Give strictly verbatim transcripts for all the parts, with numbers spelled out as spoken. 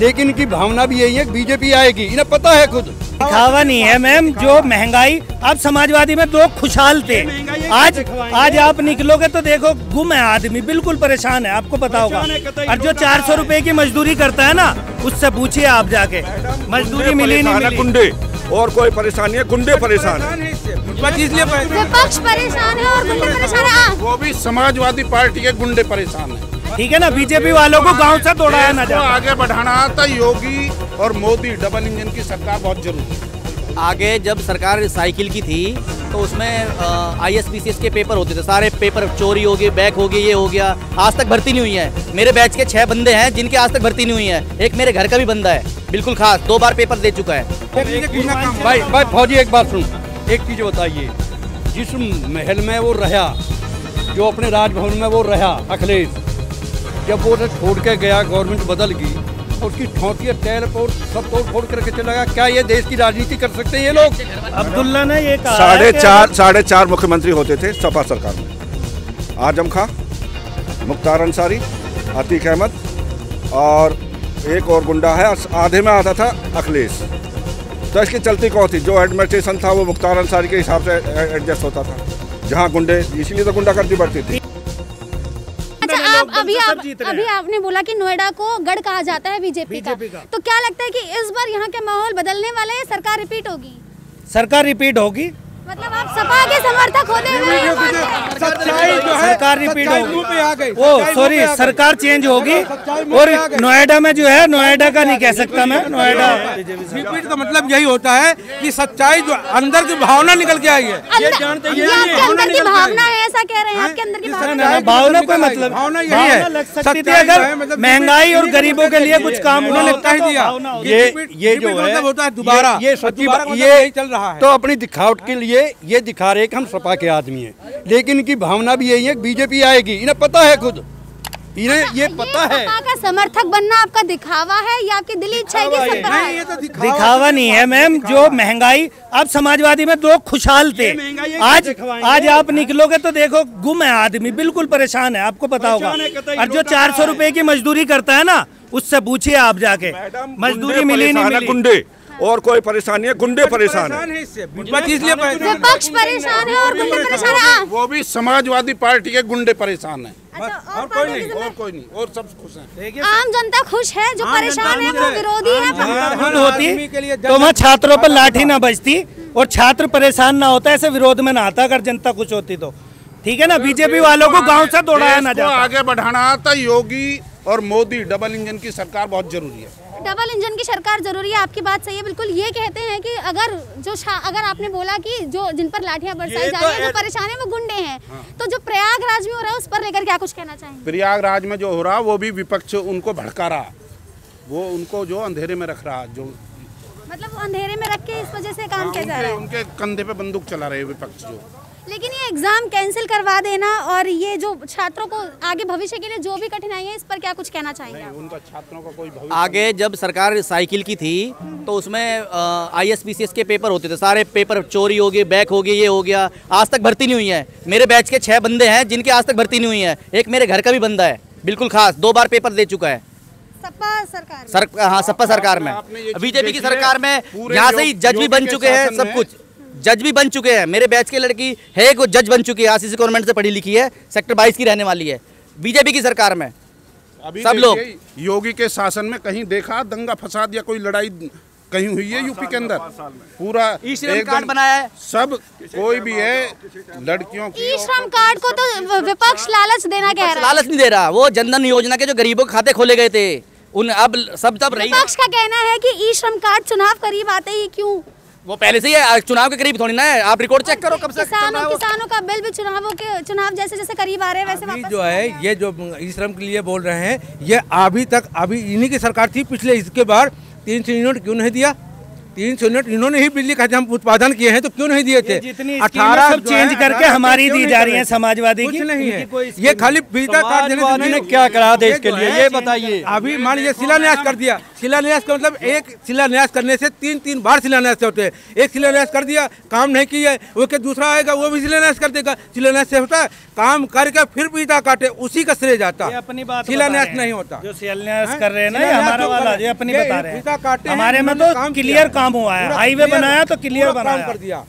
लेकिन इनकी भावना भी यही है कि बीजेपी आएगी, इन्हें पता है खुद। दिखावा नहीं है मैम, जो महंगाई आप समाजवादी में लोग खुशहाल थे, आज आज आप निकलोगे तो देखो गुम है आदमी, बिल्कुल परेशान है, आपको पता होगा। और जो चार सौ रुपए की मजदूरी करता है ना, उससे पूछिए आप जाके, मजदूरी मिली नहीं मिली। गुंडे और कोई परेशानी है, गुंडे परेशान है, विपक्ष परेशान है और गुंडे परेशान है। वो भी समाजवादी पार्टी के गुंडे परेशान है। ठीक है ना, बीजेपी वालों को गांव से दौड़ाया ना जाए। आगे बढ़ाना था योगी और मोदी डबल इंजन की सरकार बहुत जरूरी है। आगे जब सरकार साइकिल की थी तो उसमें I S P C S के पेपर होते थे, सारे पेपर चोरी हो गए, बैक हो गए, ये हो गया, आज तक भर्ती नहीं हुई है। मेरे बैच के छह बंदे हैं जिनके आज तक भर्ती नहीं हुई है। एक मेरे घर का भी बंदा है, बिल्कुल खास, दो बार पेपर दे चुका है। भाई भाई फौजी एक बात सुन, एक चीज बताइए, जिस महल में वो रहा, जो अपने राजभवन में वो रहा अखिलेश, जब वो छोड़ के गया, गवर्नमेंट बदल गई, उसकी ठोंकिया टैल पर सब तोड़ फोड़ करके चला गया। क्या ये देश की राजनीति कर सकते हैं ये लोग? अब्दुल्ला ने ये कहा साढ़े चार साढ़े चार मुख्यमंत्री होते थे सपा सरकार में, आजम खां, मुख्तार अंसारी, अतीक अहमद और एक और गुंडा है, आधे में आता था अखिलेश। तो इसकी चलती कौन थी? जो एडमिनिस्ट्रेशन था वो मुख्तार अंसारी के हिसाब से एडजस्ट होता था, जहाँ गुंडे, इसीलिए तो गुंडागर्दी बढ़ती थी। अच्छा, आप अभी आप अभी आपने बोला कि नोएडा को गढ़ कहा जाता है बीजेपी का, तो क्या लगता है कि इस बार यहाँ के माहौल बदलने वाले हैं, सरकार रिपीट होगी? सरकार रिपीट होगी, मतलब आप सपा के समर्थक होते हुए सच्चाई जो है सरकार रिपीट होगी, वो सॉरी सरकार चेंज होगी। और नोएडा में जो है, नोएडा का नहीं कह सकता मैं, नोएडा रिपीट का मतलब यही होता है कि सच्चाई जो अंदर की भावना निकल के आई है, ये जानते हैं, ये आपके अंदर की भावना है, ऐसा कह रहे हैं? आपके अंदर की भावना, भावना का मतलब भावना यही है, लग सकती थी अगर महंगाई और गरीबों के लिए कुछ काम उन्होंने कह दिया। ये ये जो है होता है दोबारा, ये सच्ची ये चल रहा है। तो अपनी दिखावट के लिए ये दिखा रहे कि हम सपा के आदमी हैं, लेकिन इनकी भावना भी यही है कि बीजेपी आएगी, इन्हें पता है खुद, इन्हें ये पता है। सपा का समर्थक बनना आपका दिखावा है या आपकी दिली इच्छा है कि सपा है? ये तो दिखावा नहीं है मैम, जो महंगाई आप समाजवादी में लोग खुशहाल थे, आज आज आप निकलोगे तो देखो गुम है आदमी, बिल्कुल परेशान है, आपको पता होगा। और जो चार सौ रुपए की मजदूरी करता है ना, उससे पूछिए आप जाके, मजदूरी मिली नहीं मिली। गुंडे और कोई परेशानी है, गुंडे परेशान है, इसलिए विपक्ष परेशान है और गुंडे परेशान है। वो भी समाजवादी पार्टी के गुंडे परेशान है। अच्छा, और कोई नहीं, और कोई नहीं, और सब खुश हैं। आम जनता खुश है, जो परेशान है वो विरोधी है। होती तो वहाँ छात्रों पर लाठी ना बजती और छात्र परेशान ना होता, ऐसे विरोध में ना आता अगर जनता खुश होती तो। ठीक है ना, बीजेपी वालों को गांव से दौड़ाया ना जाए। आगे बढ़ाना था योगी और मोदी डबल इंजन की सरकार बहुत जरूरी है। डबल इंजन की सरकार जरूरी है, आपकी बात सही है बिल्कुल। ये कहते हैं कि अगर जो अगर आपने बोला कि जो जिन पर लाठियां बरसाई जा रही है, जो परेशान है वो गुंडे हैं, हाँ। तो जो प्रयागराज में हो रहा है उस पर लेकर क्या कुछ कहना चाहेंगे? प्रयागराज में जो हो रहा वो भी विपक्ष उनको भड़का रहा, वो उनको जो अंधेरे में रख रहा, जो मतलब वो अंधेरे में रख के इस वजह से काम किया जा रहा है, उनके कंधे पे बंदूक चला रहे विपक्ष जो। लेकिन ये एग्जाम कैंसिल करवा देना और ये जो छात्रों को आगे भविष्य के लिए जो भी कठिनाई है, इस पर क्या कुछ कहना चाहेंगे? उनका छात्रों का कोई भविष्य। आगे जब सरकार साइकिल की थी तो उसमें I S P C S के पेपर होते थे, सारे पेपर चोरी हो गए, बैक हो गए, ये हो गया, आज तक भर्ती नहीं हुई है। मेरे बैच के छह बंदे हैं जिनके आज तक भर्ती नहीं हुई है। एक मेरे घर का भी बंदा है, बिल्कुल खास, दो बार पेपर दे चुका है। सपा सरकार सर, हाँ सपा सरकार में, बीजेपी की सरकार में यहाँ से ही जज भी बन चुके हैं, सब कुछ जज भी बन चुके हैं। मेरे बैच की लड़की है एक, वो जज बन चुकी है, आरसीसी गवर्नमेंट से पढ़ी लिखी है, सेक्टर बाईस की रहने वाली है, बीजेपी की सरकार में। अभी सब लोग योगी के शासन में कहीं देखा दंगा फसाद या कोई लड़ाई कहीं हुई है यूपी के अंदर? पूरा ई श्रम कार्ड बनाया है, सब कोई भी है लड़कियों की। ई श्रम कार्ड को तो विपक्ष लालच देना कह रहा है। लालच नहीं दे रहा, वो जनधन योजना के जो गरीबों के खाते खोले गए थे उन अब सब तब रही। विपक्ष का कहना है कि ई श्रम कार्ड चुनाव करीब आते ही क्यों? वो पहले से ही चुनाव के करीब थोड़ी ना है, आप रिकॉर्ड चेक करो कब से। किसानों किसानों का बिल भी चुनावों के चुनाव जैसे जैसे करीब आ रहे हैं वैसे वापस जो है, ये जो ई श्रम के लिए बोल रहे हैं, ये अभी तक अभी इन्हीं की सरकार थी पिछले, इसके बाद तीन सौ यूनिट क्यों नहीं दिया? तीन सौ यूनिट इन्होंने ही बिजली का हम उत्पादन किए हैं तो क्यों नहीं दिए थे? अठारह सब चेंज करके हमारी दी जा रही है समाजवादी की, नहीं है ये खाली बिजली कार्ड देने क्या करा देश के लिए ये बताइए। अभी मान लीजिए शिलान्यास कर दिया, शिलान्यास का मतलब एक शिलान्यास करने से तीन तीन बार शिलान्यास होते हैं। एक शिलान्यास कर दिया, काम नहीं किया, वो के दूसरा आएगा वो भी शिलान्यास कर देगा। शिलान्यास से होता है काम करके फिर पीता काटे, उसी का श्रेय जाता है, अपनी बात शिलान्यास नहीं होता। जो शिलान्यास कर रहे हैं ना, ये हमारा वाला ये अपनी बता रहे हैं। काटे हमारे में तो क्लियर काम हुआ है, हाईवे बनाया तो क्लियर बनाया कर दिया।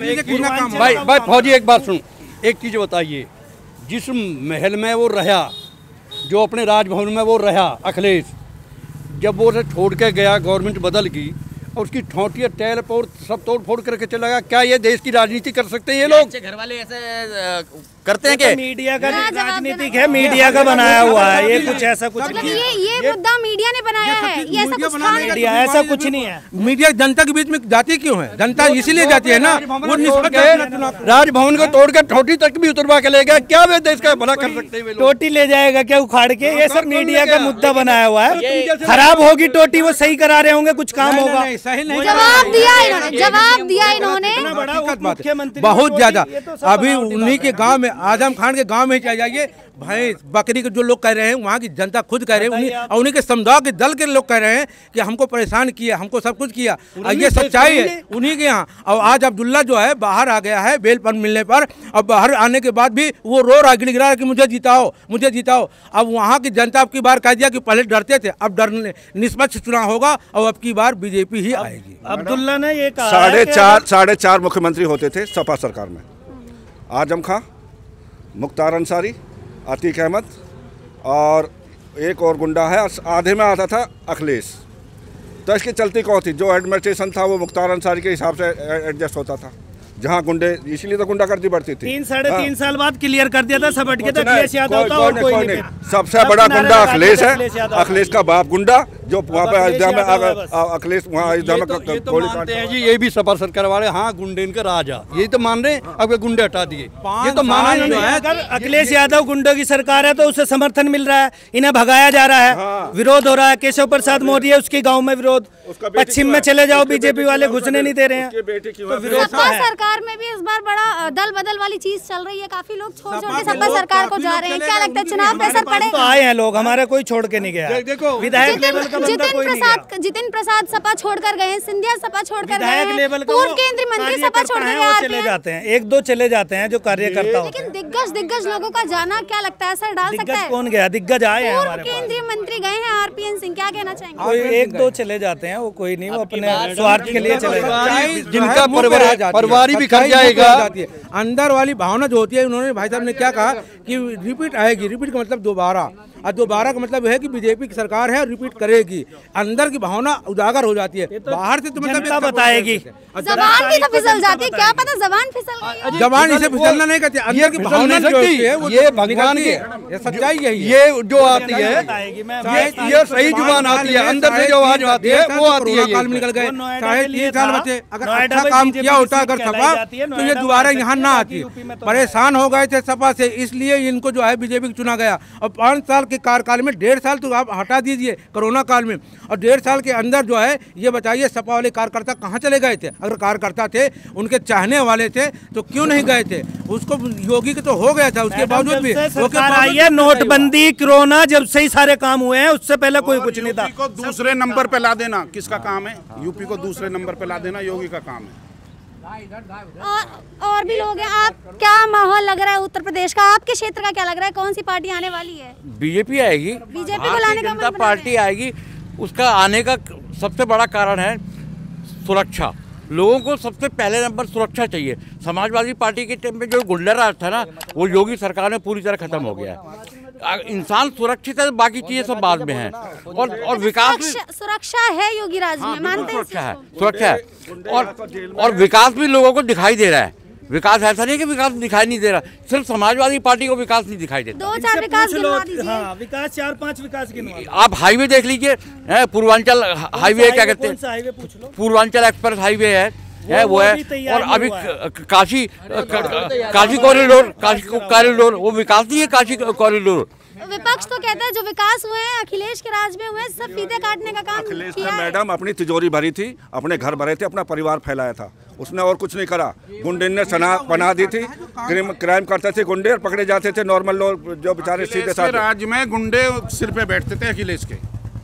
भाई भाई फौजी एक बात सुन, एक चीज बताइए, जिस महल में वो रहा, जो अपने राजभवन में वो रहा अखिलेश, जब वो उसे छोड़ के गया, गवर्नमेंट बदल गई और उसकी ठोंटियाँ टैल पर सब तोड़ फोड़ करके चला गया। क्या ये देश की राजनीति कर सकते हैं ये लोग? घर वाले ऐसे करते हैं कि मीडिया का राजनीतिक है, मीडिया का बनाया हुआ है, ये कुछ ऐसा कुछ नहीं है। ये ये मुद्दा मीडिया ने बनाया है, ये ऐसा कुछ था नहीं। मीडिया ऐसा कुछ नहीं है। मीडिया जनता के बीच में जाती क्यों है? जनता इसीलिए जाती है ना, वो निष्पक्ष राजभवन को तोड़ कर ठोटी तक भी उतरवा के ले गया। क्या वे देश का भला कर सकते हैं? टोटी ले जाएगा क्या उखाड़ के? ये सब मीडिया का मुद्दा बनाया हुआ है। खराब होगी टोटी, वो सही करा रहे होंगे, कुछ काम होगा। जवाब दिया इन्होंने, जवाब दिया इन्होंने मुख्यमंत्री बहुत ज्यादा। अभी उन्हीं के गांव में, आजम खान के गांव में चले जाइए, भैंस बकरी के जो लोग कह रहे हैं, वहाँ की जनता खुद कह रहे हैं, उन्हीं और उन्हीं के समुदाय के दल के लोग कह रहे हैं कि हमको परेशान किया, हमको सब कुछ किया। ये सच्चाई है उन्हीं के यहाँ। और आज अब्दुल्ला जो है बाहर आ गया है बेल पर मिलने पर, अब बाहर आने के बाद भी वो रो रहा गिड़गिड़ा कि मुझे जिताओ, मुझे जिताओ। अब वहाँ की जनता अब की बार कह दिया कि पहले डरते थे, अब डरने निष्पक्ष चुनाव होगा और अब की बार बीजेपी ही आएगी। अब्दुल्ला ने ये कहा साढ़े चार साढ़े चार मुख्यमंत्री होते थे सपा सरकार में। आजम खां, मुख्तार अंसारी, अतीक अहमद और एक और गुंडा है, आधे में आता था अखिलेश। तो इसकी चलती कौन थी? जो एडमिनिस्ट्रेशन था वो मुख्तार अंसारी के हिसाब से एडजस्ट होता था। जहाँ गुंडे, इसीलिए तो गुंडागर्दी बढ़ती थी। तीन साढ़े तीन साल बाद क्लियर कर दिया था, सब हट गया था। अखिलेश यादव था और कोई नहीं। सबसे बड़ा गुंडा अखिलेश है, अखिलेश का बाप गुंडा जो वहाँ पे अयोध्या में अखिलेश वहाँ अयोध्या में गोली मानते हैं जी। ये भी सपा सरकार वाले, हाँ गुंडे इनका राजा, यही तो मान रहे हैं। अब गुंडे हटा दिए, ये तो माना ही नहीं है। अगर अखिलेश यादव गुंडों की सरकार है तो उसे समर्थन मिल रहा है, इन्हें भगाया जा रहा है, विरोध हो रहा है। केशव प्रसाद मौर्य है, उसके गाँव में विरोध, पश्चिम में चले जाओ बीजेपी वाले घुसने नहीं दे रहे हैं। सपा सरकार में भी इस बार बड़ा दल बदल वाली चीज चल रही है, काफी लोग छोड़ छोड़ के सपा सरकार को जा रहे हैं। क्या लगता है चुनाव पे असर पड़ेगा? तो आए हैं लोग, हमारे कोई छोड़ के नहीं गया। विधायक लेवल का बंदा कोई नहीं गया। जितिन प्रसाद सपा छोड़कर गए हैं, सिंधिया सपा छोड़कर गए हैं, लेवल पूर्व केंद्रीय मंत्री सपा छोड़ गए, चले जाते हैं, एक दो चले जाते हैं जो कार्यकर्ता होते हैं। लेकिन दिग्गज दिग्गज लोगों का जाना क्या लगता है असर डाल सकता है? कौन गया? दिग्गज आए हैं हमारे पास। केंद्रीय मंत्री गए हैं आरपीएन सिंह, क्या कहना चाहेंगे? कोई एक दो चले जाते हैं, वो कोई नहीं, वो अपने स्वार्थ के लिए चले जाते हैं। जिनका परिवार भी खा जाएगा। अंदर वाली भावना जो होती है, उन्होंने भाई साहब ने क्या कहा कि रिपीट आएगी। रिपीट का मतलब दोबारा, और दोबारा का मतलब है कि बीजेपी की सरकार है और रिपीट करेगी। अंदर की भावना उजागर हो जाती है, बाहर से तो मतलब बताएगी, जबान भी तो फिसल जाती है। क्या पता जबान फिसल गई? जबान इसे फिसलना नहीं कहते, अंदर की भावना जो होती है वो ये भगवान की ये सच्चाई यही है। ये जो आती है ये ये सही जुबान आती है, अंदर से जो आवाज आती है वो आती है। काल में निकल गए, चाहे तीन साल बचे, अगर अच्छा काम किया होता अगर सपा तो ये दोबारा यहाँ ना आती। परेशान हो गए थे सपा से, इसलिए इनको जो है बीजेपी चुना गया। और पाँच साल के कार्यकाल में, डेढ़ साल तो आप हटा दीजिए कोरोना काल में, और डेढ़ साल के अंदर जो है ये बताइए सपा वाले कार्यकर्ता कहाँ चले गए थे? अगर कार्यकर्ता थे, उनके चाहने वाले थे तो क्यों नहीं गए थे? उसको योगी के तो हो गया था, उसके बावजूद भी सरकार आई है, नोटबंदी, कोरोना, जब से ही सारे काम हुए हैं, उससे पहले कोई कुछ नहीं था। यूपी को दूसरे नंबर पे ला देना किसका काम है? यूपी को दूसरे नंबर पे ला देना योगी का काम है। और, और भी लोग हैं। आप क्या माहौल लग रहा है उत्तर प्रदेश का? आपके क्षेत्र का क्या लग रहा है? कौन सी पार्टी आने वाली है? बीजेपी आएगी, बीजेपी को लाने का जनता पार्टी आएगी। उसका आने का सबसे बड़ा कारण है सुरक्षा। लोगों को सबसे पहले नंबर सुरक्षा चाहिए। समाजवादी पार्टी के टाइम में जो गुंडा राज था ना, वो योगी सरकार में पूरी तरह खत्म हो गया है। इंसान सुरक्षित है, बाकी चीजें सब बाद में हैं। और और विकास सुरक्षा है योगी राज में, मानते हैं? सुरक्षा है, सुरक्षा है। और और विकास भी लोगों को दिखाई दे रहा है। विकास ऐसा नहीं कि विकास दिखाई नहीं दे रहा, सिर्फ समाजवादी पार्टी को विकास नहीं दिखाई देता। दो चार विकास गिनवा दीजिए। हाँ, विकास चार पांच विकास गिनवा। आप हाईवे देख लीजिए, पूर्वांचल हाईवे क्या कहते हैं, पूर्वांचल एक्सप्रेस हाईवे है, है वो है। और अभी काशी काशी कॉरिडोर, काशी कॉरिडोर वो विकास नहीं है। काशी कॉरिडोर विपक्ष तो कहता है जो विकास हुए हैं अखिलेश के राज में हुए हैं, सब फीते काटने का काम अखिलेश किया ने है। मैडम अपनी तिजोरी भरी थी, अपने घर भरे थे, अपना परिवार फैलाया था, उसने और कुछ नहीं करा। गुंडे ने सना बना दी थी, क्राइम करते थे गुंडे और पकड़े जाते थे नॉर्मल लोग जो बेचारे सीधे साधे। राज्य में गुंडे सिर पे बैठते थे अखिलेश के,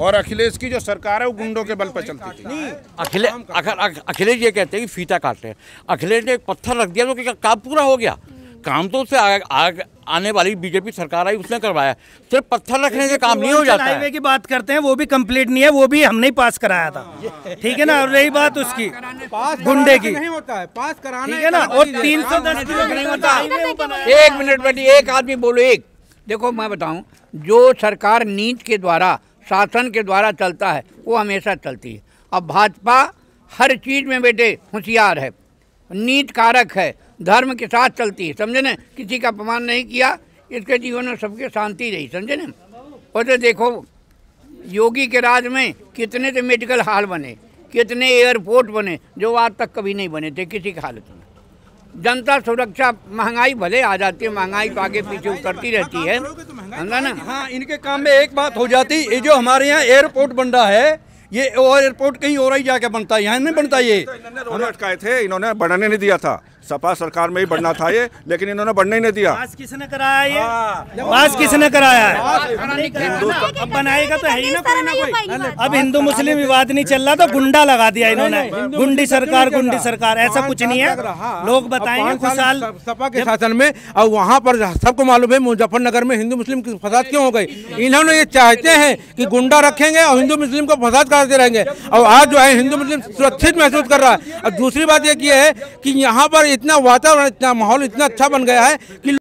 और अखिलेश की जो सरकार है वो गुंडों के बल पर चलती थी। अखिलेश अखिलेश ये कहते हैं कि फीता काटते हैं। अखिलेश ने एक पत्थर रख दिया तो क्या काम पूरा हो गया? काम तो उससे आग, आग, आने वाली बीजेपी सरकार आई उसने करवाया। सिर्फ पत्थर रखने से काम नहीं हो जाता है। हाईवे की बात करते हैं, वो भी कंप्लीट नहीं है, वो भी हमने ही पास कराया था, ठीक है ना। और रही बात उसकी गुंडे की, नहीं होता है पास कराना, ठीक है ना। और तीन सौ दस किलोमीटर। एक मिनट बेटी, एक आदमी बोलो। एक देखो मैं बताऊं, जो सरकार नीति के द्वारा, शासन के द्वारा चलता है वो हमेशा चलती है। अब भाजपा हर चीज़ में बेटे होशियार है, नीति कारक है, धर्म के साथ चलती है, समझे ना। किसी का अपमान नहीं किया, इसके जीवन में सबके शांति रही, समझे ना। और तो देखो योगी के राज में कितने तो मेडिकल हॉल बने, कितने एयरपोर्ट बने जो आज तक कभी नहीं बने थे किसी की हालत में। जनता सुरक्षा, महंगाई भले आ जाती है, महंगाई तो आगे पीछे उतरती रहती है, समझा ना। हाँ, इनके काम में एक बात हो जाती, ये जो हमारे यहाँ एयरपोर्ट बन रहा है, ये और एयरपोर्ट कहीं और ही जाके बनता है, यहाँ नहीं बनता। ये इन्होंने अटकाए थे, इन्होंने बढ़ने नहीं दिया था। सपा सरकार में ही बढ़ना था ये, लेकिन इन्होंने बढ़ने ही नहीं दिया। पास किसने कराया ये? पास किसने कराया है? अब बनाएगा तो है ही ना कोई ना कोई। अब हिंदू मुस्लिम विवाद नहीं चल रहा तो गुंडा लगा दिया इन्होंने, गुंडी सरकार, गुंडी सरकार। ऐसा कुछ नहीं है, लोग बताएंगे। खुशहाल सपा के शासन में, और वहाँ पर सबको मालूम है मुजफ्फरनगर में हिंदू मुस्लिम की फसाद क्यों हो गई। इन्होंने ये चाहते हैं कि गुंडा रखेंगे और हिंदू मुस्लिम को फसाद कराते रहेंगे, और आज जो है हिंदू मुस्लिम सुरक्षित महसूस कर रहा है। और दूसरी बात ये की है कि यहाँ पर इतना वातावरण, इतना माहौल इतना अच्छा बन गया है कि